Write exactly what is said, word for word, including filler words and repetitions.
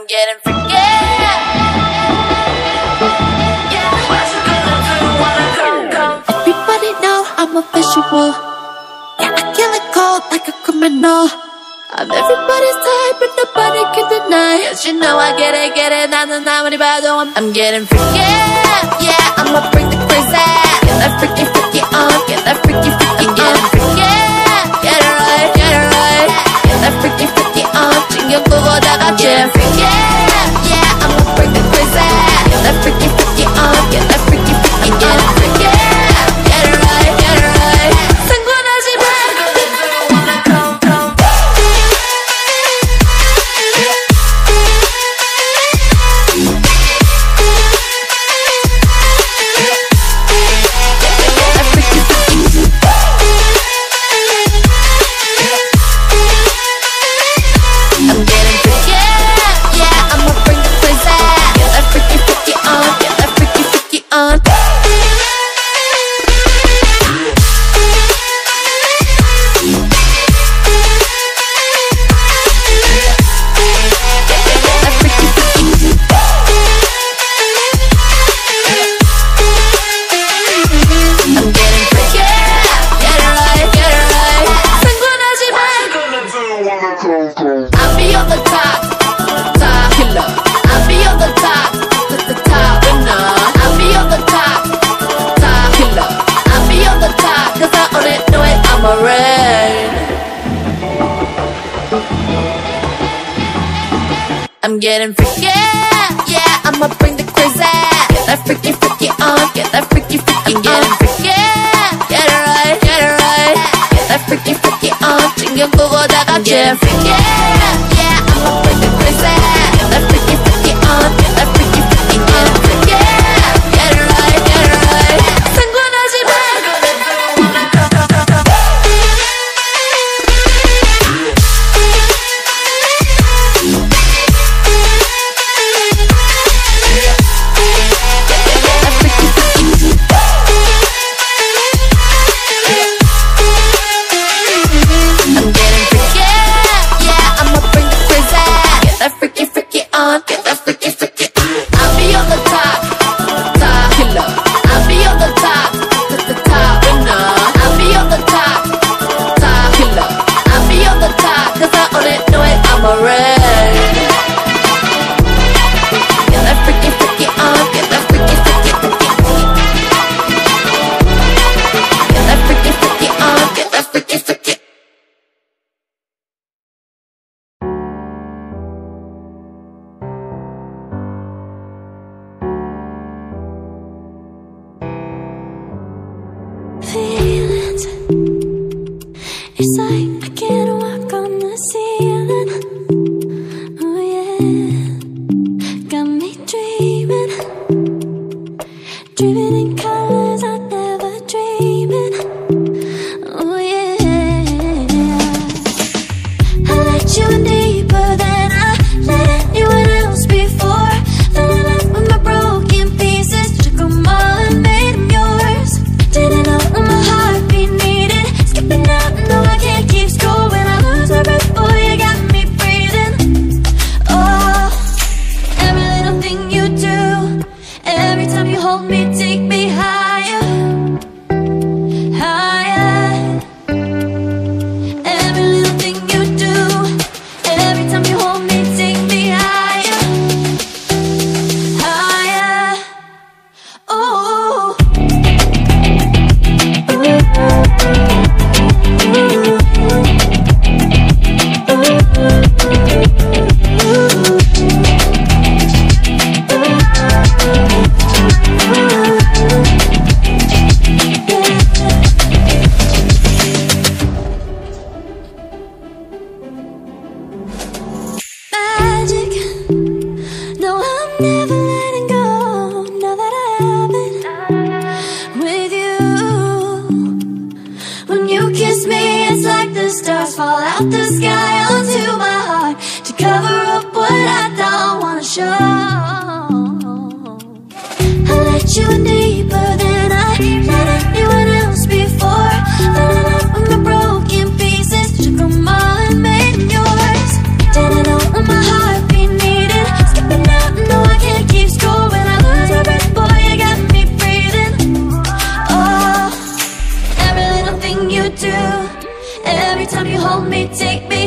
I'm getting freaky. Yeah, what you gonna do when I come, come? Everybody know I'm a visual. Yeah, I kill it cold like a criminal. I'm everybody's type, but nobody can deny. Yes, you know I get it, get it. 나는 아무리 봐도 I'm, I'm getting freaky. Yeah, I'ma bring the crazy. Get that freaky, freaky on. Get that freaky, freaky. I'm getting freaky. Get it right, get it right. Get that freaky, freaky on. 신경 끄고 다 같이 freaky. Yeah, I'ma bring the crazy. Get that freaky, freaky on. Get that freaky, freaky. I'm getting freaky. Get it right, get it right. 상관하지 마. I'm getting freaky, yeah, I'ma bring the crazy. Get that freaky, freaky on, get that freaky, freaky. I'm getting freaky, get it right, get it right. Get that freaky, freaky on, 신경 끄고 다 같이 freaky, yeah, I'ma bring the crazy. Get that freaky, freaky on, get that freaky, freaky. I'm getting freaky, get it right, get it right. 상관하지 마. Get that freaky, freaky. I'll be on the top, top killer. I'll be on the top, the, the top winner. I'll be on the top, top killer. I'll be on the top, cause I own it, know it, I'm a red. Get that freaky, freaky on, get that freaky, freaky, freaky. Get that freaky, freaky on, get that freaky, freaky. Feelings, it's like I can't walk on the ceiling. Oh yeah, got me dreaming, dreaming in colors I never dreamed in. Oh yeah, I let you in deeper than I let anyone else before. Fell in love with my broken pieces, took them all and made them yours. Didn't know my heart beat needed, skipping out, no I can't keep score. When I lose my breath, boy, you got me breathing. Oh, every little thing you do, every time you hold me, take me higher, higher. Every little thing you do, every time you hold me, take me higher, higher. Oh. Magic, no, I'm never letting go. Now that I have it with you, when you kiss me, it's like the stars fall out the sky onto my heart to cover up what I don't wanna show. I let you in deeper than I let anyone else before. Fell in love with my broken pieces, took them all and made them yours. Didn't know my heart beat needed, you do. Every time you hold me, take me